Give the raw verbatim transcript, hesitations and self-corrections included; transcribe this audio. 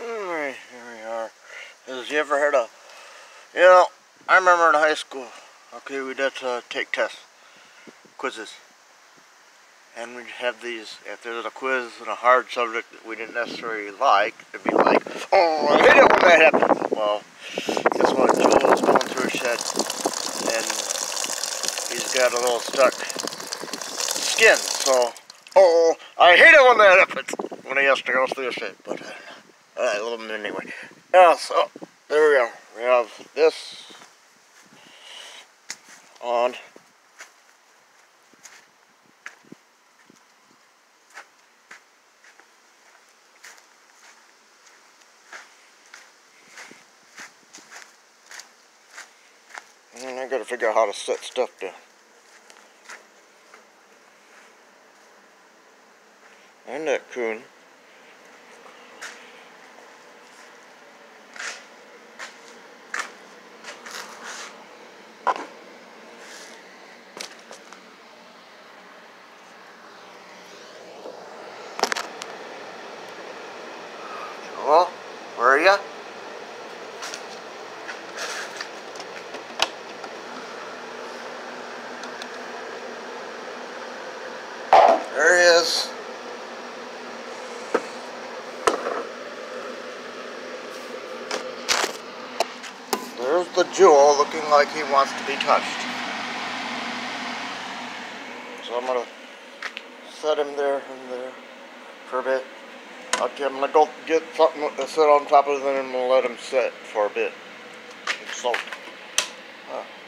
Alright, here we are. Has you ever heard of, you know, I remember in high school, okay, we'd have to take tests, quizzes. And we'd have these, if there was a quiz and a hard subject that we didn't necessarily like, it'd be like, oh, I hate it when that happens. Well, guess what? Joel was going through a shed, and he's got a little stuck skin, so, oh, I hate it when that happens, when he has to go through a shed, but I don't know. Alright, a little bit anyway. Yeah, so, there we go. We have this on. And I gotta figure out how to set stuff down. And that coon. Joel, where are ya? There he is. There's the Joel looking like he wants to be touched. So I'm gonna set him there and there for a bit. Okay, I'm gonna go get something to sit on top of him and I'm gonna let him sit for a bit. So, uh,